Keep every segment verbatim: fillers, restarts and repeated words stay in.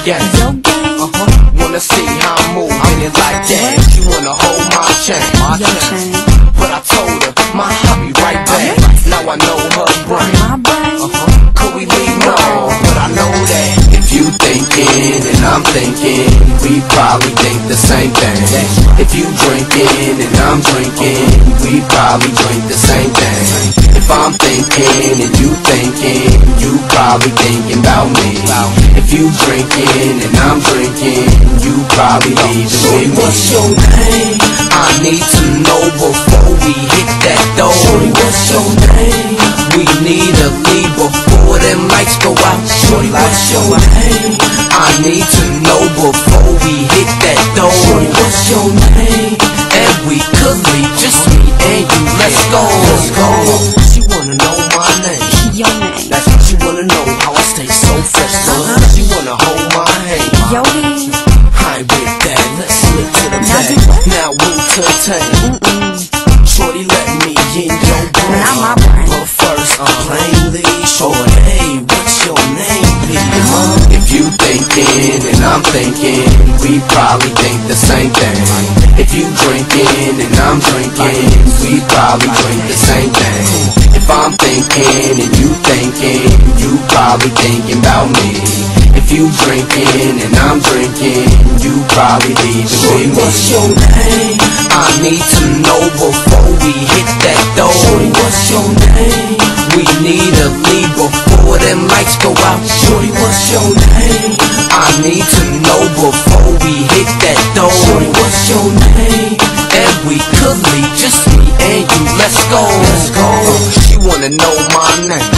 gang. Uh-huh. Wanna see how I'm moving it like that. She wanna hold my chain, my chain. But I told her my hobby right back. Now I know her brain. Uh-huh. Could we leave? No, but I know that if you thinking and I'm thinking, we probably think the same thing. If you drinking and I'm drinking, we probably drink the same thing. If I'm thinking and you thinking, you probably thinking about me. If you drinking and I'm drinking, you probably leaving with me. What's your name? I need to know before we hit that door. Shorty, what's your name? We need to leave before them lights go out. Shorty, what's your name? I need to know before we hit that door. Shorty, what's your name? And we could leave, just me and you. Let's go, let's go. She wanna know my name. Your name. That's what she wanna know, how I stay so fresh. Uh-huh. She wanna hold my hand. Yo, hand. I ain't with that. Let's slip to the back. Now entertain. Shorty, let me in your brain. Not my brain. But first, uh, plainly, shorty, hey, what's your name, please? Uh, if you thinking and I'm thinking, we probably think the same thing. If you drinking and I'm drinking, we probably drink the same thing. If I'm thinking and you thinking, you probably thinking about me. If you drinking and I'm drinking, you probably leaving with me. What's your name? I need to know before we hit that door. Shorty, what's your name? We need to leave before them lights go out. Shorty, what's your name? I need to know before we hit that door. Shorty, what's your name? And we could leave, just me and you. Let's go, let's go. She wanna know my name.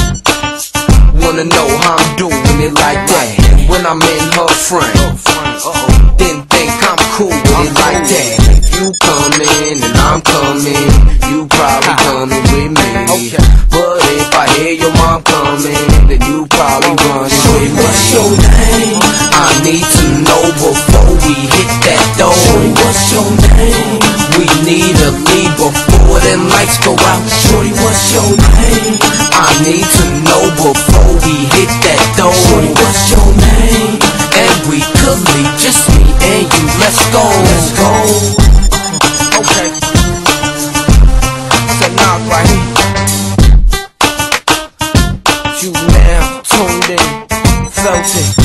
Wanna know how I'm doing it like that. When I'm in her frame, then think I'm cool with it like that. If you coming and I'm coming, you probably coming with me. But if I hear your mom coming, then you probably running with me. What's your name? I need to know before we hit that door. Shorty, what's your name? We need to leave before them lights go out. Shorty, what's your name? I need to know before we hit that door. Shorty, what's your name? And we could leave, just me and you. Let's go, let's go. Okay. So knock right here. You now tuned in, felt it.